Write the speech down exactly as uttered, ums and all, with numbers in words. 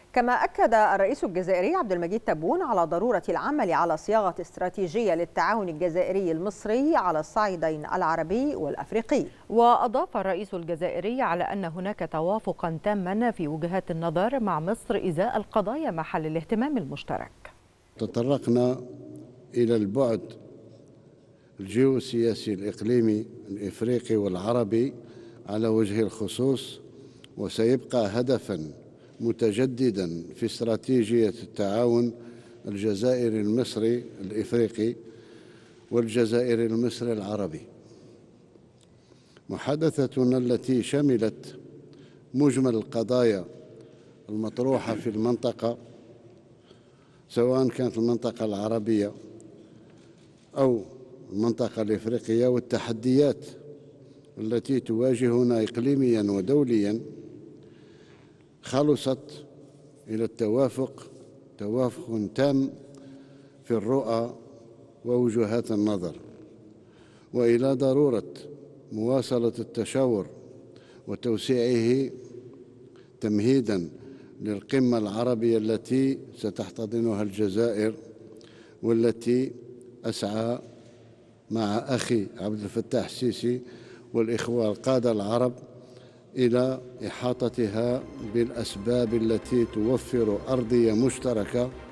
كما أكد الرئيس الجزائري عبد المجيد تبون على ضرورة العمل على صياغة استراتيجية للتعاون الجزائري المصري على الصعيدين العربي والأفريقي. وأضاف الرئيس الجزائري على أن هناك توافقا تاما في وجهات النظر مع مصر إزاء القضايا محل الاهتمام المشترك. تطرقنا إلى البعد الجيوسياسي الإقليمي الإفريقي والعربي على وجه الخصوص، وسيبقى هدفا متجددا في استراتيجية التعاون الجزائري المصري الإفريقي والجزائري المصري العربي. محادثتنا التي شملت مجمل القضايا المطروحة في المنطقة، سواء كانت المنطقة العربية أو المنطقة الإفريقية، والتحديات التي تواجهنا إقليميا ودوليا، خلصت إلى التوافق توافق تام في الرؤى ووجهات النظر، وإلى ضرورة مواصلة التشاور وتوسيعه تمهيدا للقمة العربية التي ستحتضنها الجزائر، والتي أسعى مع أخي عبد الفتاح السيسي والإخوة القادة العرب إلى إحاطتها بالأسباب التي توفر أرضية مشتركة